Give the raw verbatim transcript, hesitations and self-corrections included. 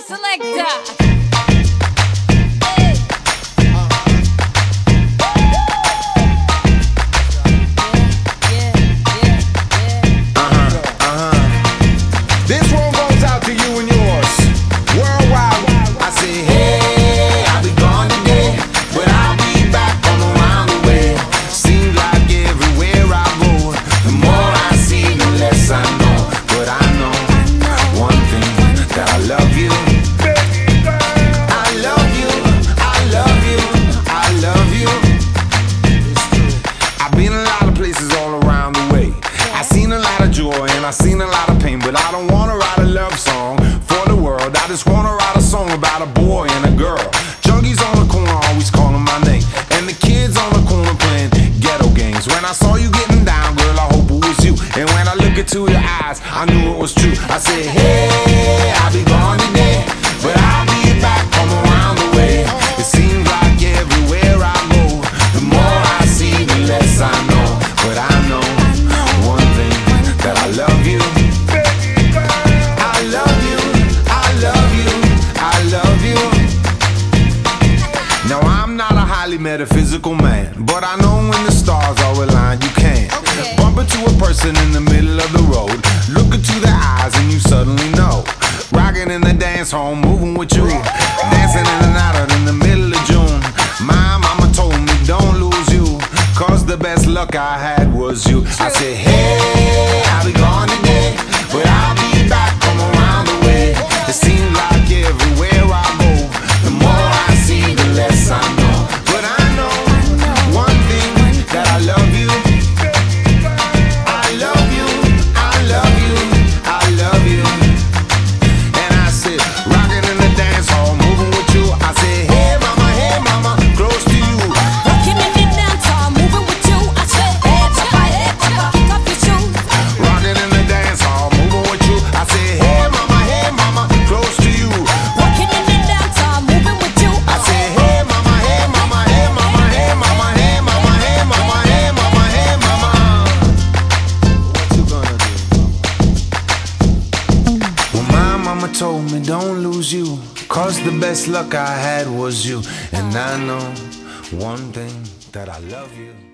selector. I seen a lot of pain, but I don't wanna write a love song for the world. I just wanna write a song about a boy and a girl. Junkies on the corner always calling my name, and the kids on the corner playing ghetto games. When I saw you getting down, girl, I hope it was you. And when I look into your eyes, I knew it was true. I said, hey, I'll be gone today, but I'll be back from around the way. It seems like everywhere I go, the more I see, the less I know. But I know one thing, that I love you. I love you, I love you, I love you. Now I'm not a highly metaphysical man, but I know when the stars are aligned you can okay. Bump into a person in the middle of the road, look into their eyes and you suddenly know. Rocking in the dance hall, moving with you, dancing in and out of in the middle of June. My mama told me don't lose you, cause the best luck I had was you. I said, hey, I'll be gone today, but I'll be back from around the way. It seems like everywhere I go, the more I see, the less I know. But I know one thing, that I love you. I love you, I love you, I love you. And I said, rocking in the dance hall, moving with you. I said, hey mama, hey mama, close to you. Rocking in the dance hall, moving with you. I said, hey papa, hey papa, kick off your shoes. Rocking in the dance hall, moving with you. I said, hey mama, hey mama, close to you. Rocking in the dance hall, moving with you. I said, hey mama, hey mama, hey mama, hey mama, hey mama, hey mama, hey mama, hey mama. What you gonna do? Well, my mama told me don't lose you, cause the best luck I had was you. And I know one thing, that I love you.